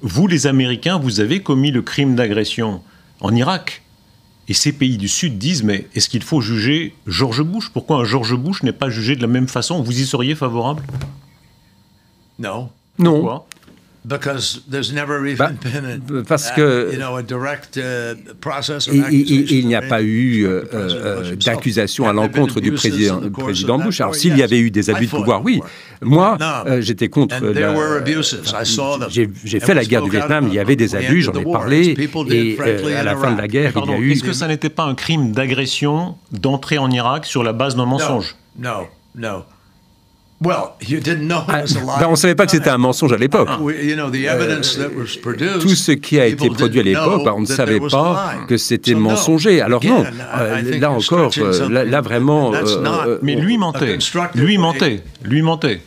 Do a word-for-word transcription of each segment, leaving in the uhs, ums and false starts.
Vous, les Américains, vous avez commis le crime d'agression en Irak. Et ces pays du Sud disent, mais est-ce qu'il faut juger George Bush? Pourquoi un George Bush n'est pas jugé de la même façon? Vous y seriez favorable? Non. Non. Pourquoi? Bah, parce que il, il, il n'y a pas eu euh, euh, d'accusation à l'encontre du président, président Bush. Alors s'il y avait eu des abus de pouvoir, oui. Moi, euh, j'étais contre. J'ai fait la guerre du Vietnam, il y avait des abus, j'en ai parlé, et euh, à la fin de la guerre, Pardon, il y a eu... Est-ce que ça n'était pas un crime d'agression d'entrer en Irak sur la base d'un mensonge? Non, non. Well, you didn't know it was a lie. Ben, on ne savait pas que c'était un mensonge à l'époque. You know, the evidence that was produced, tout ce qui a été produit à l'époque, ben, on ne savait pas que c'était mensonger. Alors non, euh, là encore, euh, là, là vraiment... Euh, Mais lui mentait, lui mentait, lui mentait.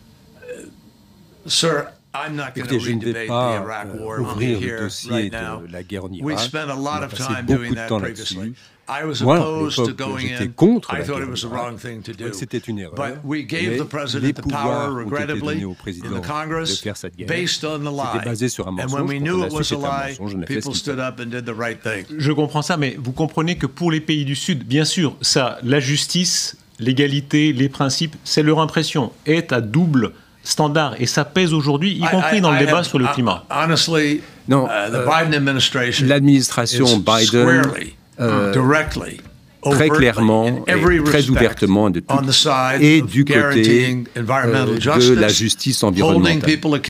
Sir, I'm not Écoutez, je ne vais pas euh, ouvrir le dossier de la guerre en Irak. On a passé beaucoup de temps là-dessus. Moi, à l'époque, j'étais contre la guerre en Irak. C'était une erreur. Mais les pouvoirs ont été donnés au président de faire cette guerre. C'était basé sur un mensonge. Quand on a su que c'était un mensonge, on a fait ce qu'il fallait. Je comprends ça, mais vous comprenez que pour les pays du Sud, bien sûr, ça, la justice, l'égalité, les principes, c'est leur impression, est à double standard, et ça pèse aujourd'hui, y compris dans le débat sur le climat. Non, euh, l'administration Biden, euh, très clairement, et très ouvertement, de tout, et du côté euh, de la justice environnementale.